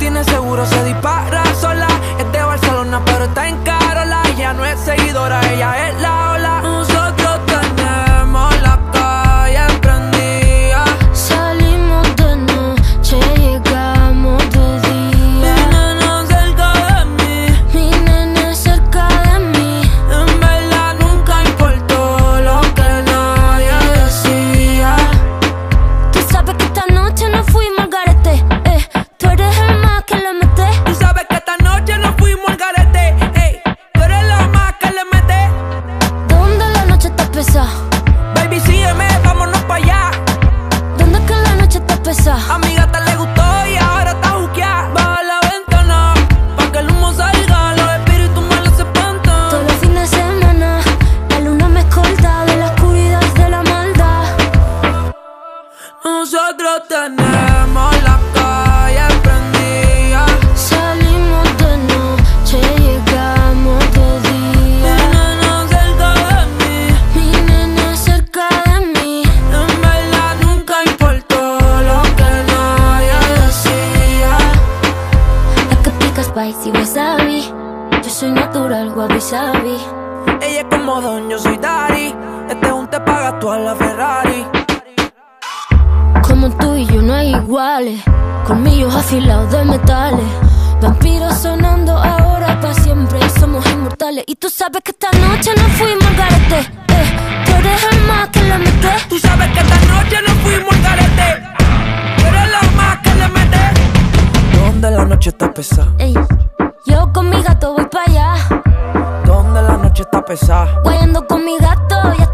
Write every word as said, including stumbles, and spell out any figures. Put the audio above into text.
tiene seguro, se dispara sola. Es de Barcelona, pero está en Carola. Ella no es seguidora, ella es la ola. Nosotros tenemos la calle prendida. Salimos de noche, llegamos de día. Mi nena cerca de mí, Mi nene cerca de mí. en verdad nunca importó lo que nadie decía. Tú sabes que esta noche nos fuimos al garete, eh. Tú eres el más que le mete. Tú sabes que esta noche nos fuimos al garete, ey. Tú eres la más que le mete. ¿Dónde la noche está pesada? Baby, sígueme, vámonos pa' allá. ¿Dónde que la noche está pesada? A mi gata le gustó y ahora está juqueada. Baja la ventana, pa' que el humo salga. Los espíritus malos se espantan. Todos los fines de semana, la luna me escolta de la oscuridad de la maldad. Nosotros tenemos la calle prendida. Salimos de noche, llegamos de Mi día. nena cerca de mí, Mi nene cerca de mí. en verdad nunca importó lo que nadie decía. La que pica spicy wasabi. Yo soy natural, wabi sabi. Ella es como Don, yo soy Dari. Este un te paga tú a la Ferrari. Como tú y yo no hay iguales. Colmillos afilados de metales. Vampiros sonando ahora para siempre. Somos inmortales. Y tú sabes que esta noche nos fuimos al garete, eh. Tú eres el más que le mete. Tú sabes que esta noche nos fuimos al garete. Tú eres la más que le mete. ¿Dónde la noche está pesada? Ey, yo con mi gato voy para allá. ¿Dónde la noche está pesada? Guayando con mi gato, ya